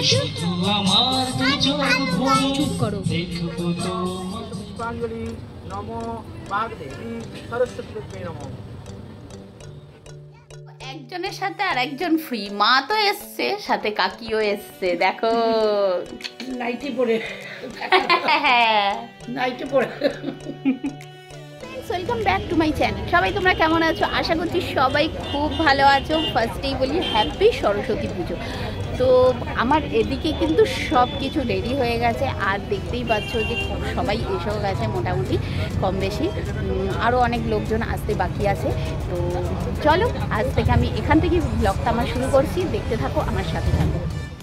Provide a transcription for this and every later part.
শুধু আমার দু চোখ ভরে দেখবো তোমার। পুষ্পাঞ্জলি নমো বাগদেবী সরস্বতী দেবী নমো। একজনের সাথে আর একজন ফ্রি, মা তো এসছে সাথে কাকিও এসছে, দেখো নাইটি পরে নাইটি পরে। Welcome back to my channel. সবাই তোমরা কেমন আছো? আশা করছি সবাই খুব ভালো আছো। ফার্স্টেই বলি হ্যাপি সরস্বতী পুজো। তো আমার এদিকে কিন্তু সব কিছু রেডি হয়ে গেছে, আর দেখতেই পাচ্ছ যে সবাই এসেও গেছে মোটামুটি কম বেশি, আরও অনেক লোকজন আসতে বাকি আছে। তো চলো আজ থেকে আমি এখান থেকে ব্লগটা আমার শুরু করছি, দেখতে থাকো, আমার সাথে থাকো।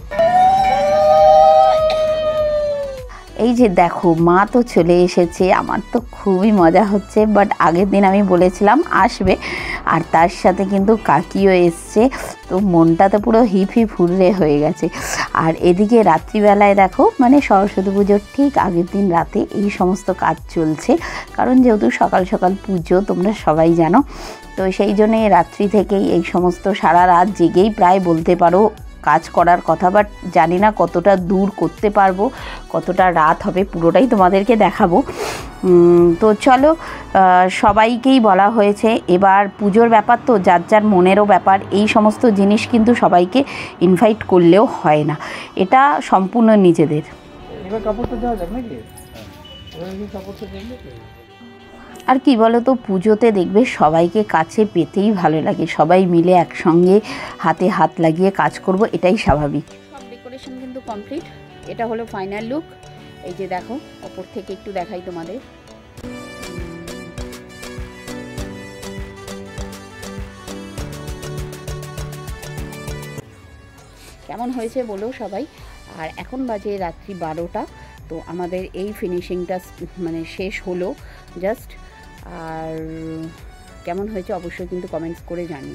এই যে দেখো মা তো চলে এসেছে, আমার তো খুবই মজা হচ্ছে। বাট আগের দিন আমি বলেছিলাম আসবে, আর তার সাথে কিন্তু কাকিও এসছে, তো মনটা তো পুরো হিপ হিপ হুররে হয়ে গেছে। আর এদিকে রাত্রিবেলায় দেখো মানে সরস্বতী পুজোর ঠিক আগের দিন রাতে এই সমস্ত কাজ চলছে, কারণ যেহেতু সকাল সকাল পুজো তোমরা সবাই জানো, তো সেই জন্যই রাত্রি থেকেই এই সমস্ত সারা রাত জেগেই প্রায় বলতে পারো কাজ করার কথা। বাট জানি না কতটা দূর করতে পারবো, কতটা রাত হবে, পুরোটাই তোমাদেরকে দেখাবো। তো চলো, সবাইকেই বলা হয়েছে এবার পুজোর ব্যাপার তো যার যার মনেরও ব্যাপার, এই সমস্ত জিনিস কিন্তু সবাইকে ইনভাইট করলেও হয় না, এটা সম্পূর্ণ নিজেদের। এবার কাপড়টা দেওয়া যাক নাকি? এবার কি কাপড়টা দেখবে? আর কি বলো তো, পুজোতে দেখবে সবাইকে কাছে পেতেই ভালো লাগে, সবাই মিলে একসঙ্গে হাতে হাত লাগিয়ে কাজ করব, এটাই স্বাভাবিক। সব ডেকোরেশন কিন্তু কমপ্লিট, এটা হলো ফাইনাল লুক। এই যে দেখো ওপর থেকে একটু দেখাই তোমাদের, কেমন হয়েছে বলো সবাই। আর এখন বাজে রাত্রি 12টা, তো আমাদের এই ফিনিশিংটা মানে শেষ হলো জাস্ট। আর কেমন হয়েছে অবশ্যই কিন্তু কমেন্টস করে জানিও।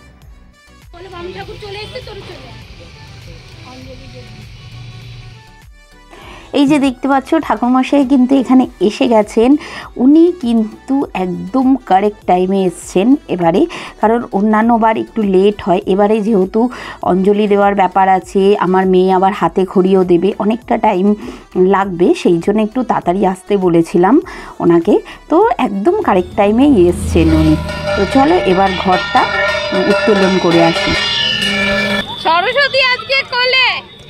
এই যে দেখতে পাচ্ছ ঠাকুরমশাই কিন্তু এখানে এসে গেছেন, উনি কিন্তু একদম কারেক্ট টাইমে এসছেন এবারে, কারণ অন্যান্য বার একটু লেট হয়, এবারে যেহেতু অঞ্জলি দেওয়ার ব্যাপার আছে, আমার মেয়ে আবার হাতে খড়িও দেবে, অনেকটা টাইম লাগবে, সেই জন্য একটু তাড়াতাড়ি আসতে বলেছিলাম ওনাকে, তো একদম কারেক্ট টাইমেই এসছেন উনি। তো চলো এবার ঘরটা উত্তোলন করে আসি। সরস্বতী আজকে কোলে।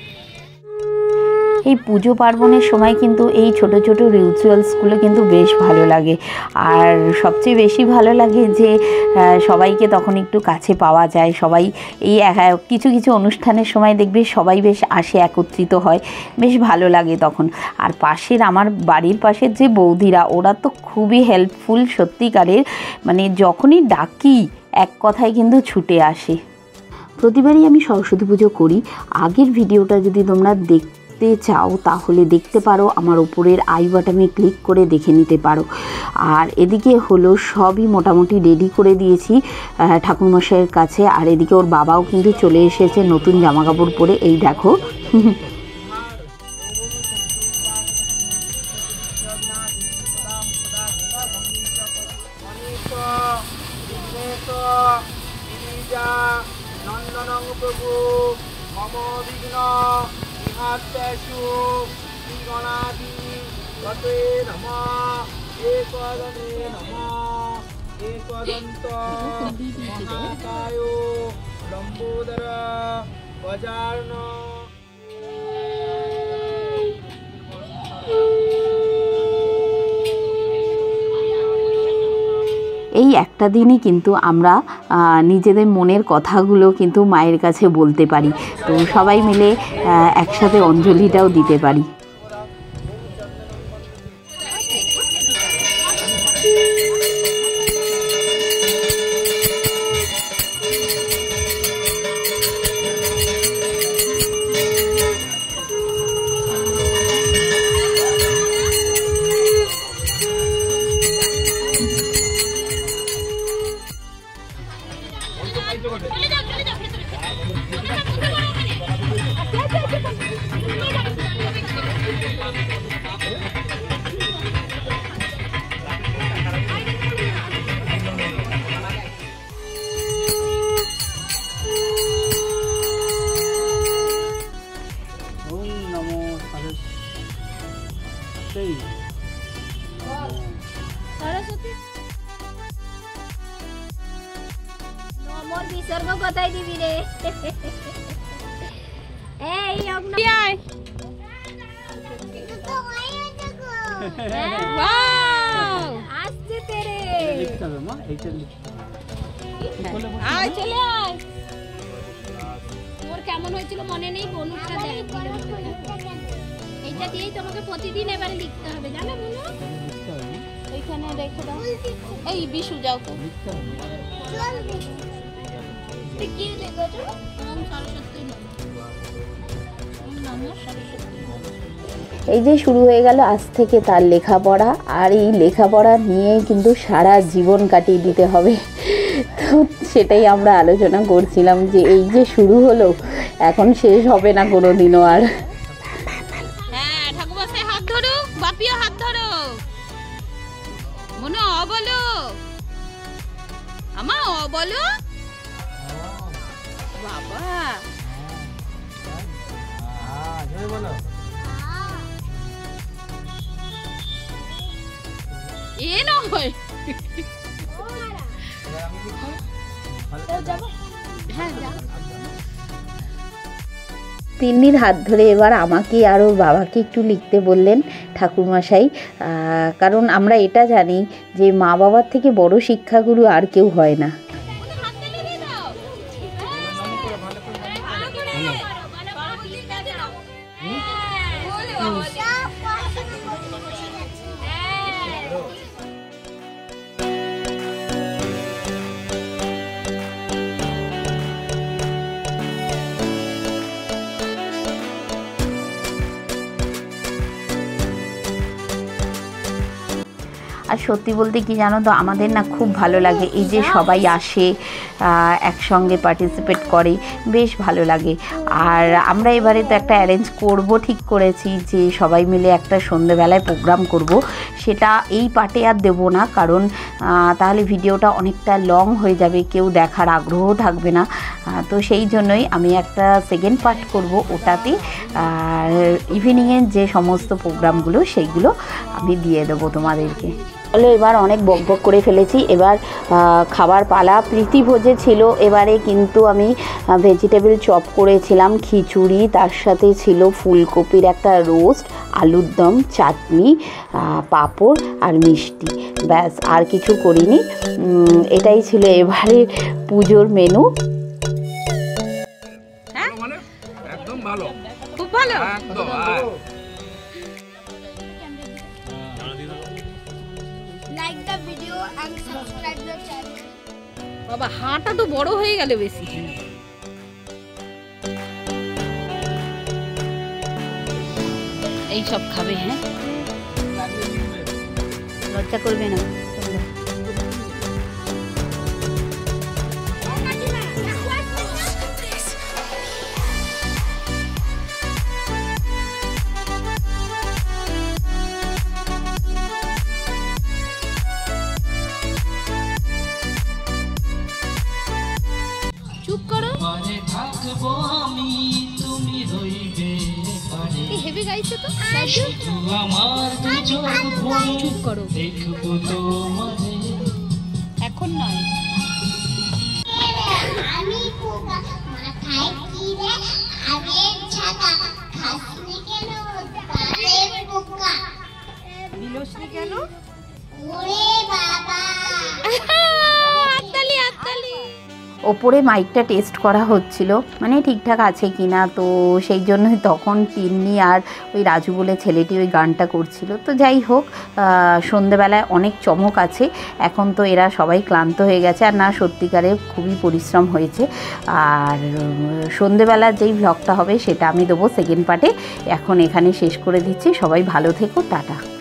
এই পুজো পার্বণের সময় কিন্তু এই ছোট ছোট রিচুয়ালসগুলো কিন্তু বেশ ভালো লাগে, আর সবচেয়ে বেশি ভালো লাগে যে সবাইকে তখন একটু কাছে পাওয়া যায়। সবাই এই কিছু কিছু অনুষ্ঠানের সময় দেখবে সবাই বেশ আসে, একত্রিত হয়, বেশ ভালো লাগে তখন। আর পাশের আমার বাড়ির পাশের যে বৌদিরা, ওরা তো খুবই হেল্পফুল সত্যিকারের, মানে যখনই ডাকি এক কথায় কিন্তু ছুটে আসে। প্রতিবারই আমি সরস্বতী পুজো করি, আগের ভিডিওটা যদি তোমরা দেখতে চাও তাহলে দেখতে পারো, আমার উপরের আই বাটনে ক্লিক করে দেখে নিতে পারো। আর এদিকে হলো সবই মোটামুটি রেডি করে দিয়েছি ঠাকুরমশাইয়ের কাছে, আর এদিকে ওর বাবাও কিন্তু চলে এসেছে নতুন জামা কাপড় পরে, এই দেখো। এই একটা দিনই কিন্তু আমরা নিজেদের মনের কথাগুলো কিন্তু মায়ের কাছে বলতে পারি, তো সবাই মিলে একসাথে অঞ্জলিটাও দিতে পারি। তোর বিসর্গ কোথায় দিবি রে? এই অগ্ন ওয়াও আসছে তেরে লিখতে হবে মা, এইটা লিখতে হবে। আয় চলে আয়। তোর কেমন হয়েছিল মনে নেই? বনুটা দেখ এইটা দিয়েই তোমাকে প্রতিদিন এবারে লিখতে হবে, জানো বনু? লিখতে হবে না? এইখানে রেখে দাও। এই বিশু যাও তো। লিখতে হবে না? কি লিখেছো? ওম সরস্বতী নমঃ। ওম নমঃ সরস্বতী। এই যে শুরু হয়ে গেল আজ থেকে তার লেখাপড়া, আর এই লেখাপড়া নিয়েই কিন্তু সারা জীবন কাটিয়ে দিতে হবে। তো সেটাই আমরা আলোচনা করছিলাম যে এই যে শুরু হলো, এখন শেষ হবে না কোনো দিনও আর। হ্যাঁ ঠাকুরমশাই হাত ধরো, বাপিও হাত ধরো। মনে অ বলো, আমা অ বলো। বাবা জয় বলো। এ নয়। হ্যাঁ যাও। তিন্নির হাত ধরে এবার আমাকে আর ওর বাবাকে একটু লিখতে বললেন ঠাকুরমশাই, কারণ আমরা এটা জানি যে মা বাবার থেকে বড় শিক্ষাগুরু আর কেউ হয় না। হাত তুলে দিয়ে দাও। ভালো করে ভালো করে লিখতে দাও। আর সত্যি বলতে কি জানো তো, আমাদের না খুব ভালো লাগে এই যে সবাই আসে একসঙ্গে পার্টিসিপেট করে, বেশ ভালো লাগে। আর আমরা এবারে তো একটা অ্যারেঞ্জ করব, ঠিক করেছি যে সবাই মিলে একটা সন্ধেবেলায় প্রোগ্রাম করব। সেটা এই পার্টে আর দেবো না, কারণ তাহলে ভিডিওটা অনেকটা লং হয়ে যাবে, কেউ দেখার আগ্রহ থাকবে না। তো সেই জন্যই আমি একটা সেকেন্ড পার্ট করব, ওটাতে ইভিনিংয়ের যে সমস্ত প্রোগ্রামগুলো সেইগুলো আমি দিয়ে দেবো তোমাদেরকে। তাহলে এবার অনেক বকবক করে ফেলেছি, এবার খাবার পালা। প্রীতিভোজে ছিল এবারে, কিন্তু আমি ভেজিটেবল চপ করেছিলাম, খিচুড়ি, তার সাথে ছিল ফুলকপির একটা রোস্ট, আলুর দম, চাটনি, পাঁপড় আর মিষ্টি, ব্যাস আর কিছু করিনি। এটাই ছিল এবারে পুজোর মেনু। মানে একদম ভালো, খুব ভালো। একদম। Like the video and subscribe the channel. বাবা হাঁটা তো বড় হয়ে গেল বেশি। এই সব খাবে? হ্যাঁ লজ্জা করবে না। চুপ করো। পারে থাকবো আমি, তুমি রইবে পারে। এই হেভি গাইছে তো। শুধু আমার দু চোখ ভরে চুপ করো। দেখবো তোমারে। এখন নয়। আমি পোকা মাথায় চিড়ে আগের ছাতা খাসনি কেন তাদের পোকা বিলসনি কেন? ওরে বাবা হাততালি হাততালি। ওপরে মাইকটা টেস্ট করা হচ্ছিল, মানে ঠিকঠাক আছে কি না, তো সেই জন্যই তখন তিন্নি আর ওই রাজু বলে ছেলেটি ওই গানটা করছিল। তো যাই হোক, সন্ধেবেলায় অনেক চমক আছে। এখন তো এরা সবাই ক্লান্ত হয়ে গেছে, আর না সত্যিকারে খুবই পরিশ্রম হয়েছে। আর সন্ধেবেলার যেই ভ্লগটা হবে সেটা আমি দেবো সেকেন্ড পার্টে। এখন এখানে শেষ করে দিচ্ছি, সবাই ভালো থেকো, টাটা।